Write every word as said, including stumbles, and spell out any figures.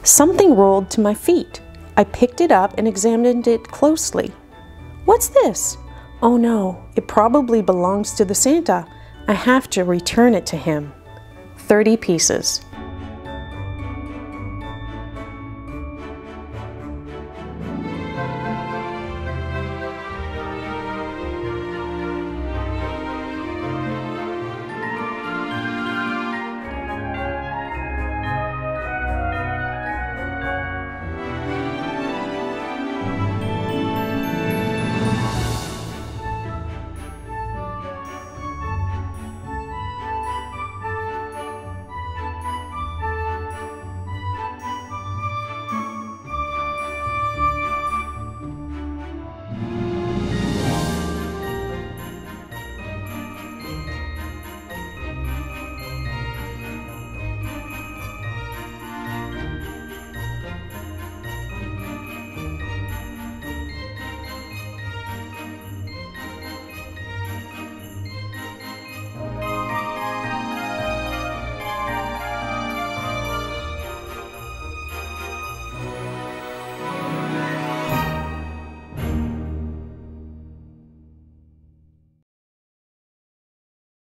Something rolled to my feet. I picked it up and examined it closely. What's this? Oh no, it probably belongs to the Santa. I have to return it to him. thirty pieces.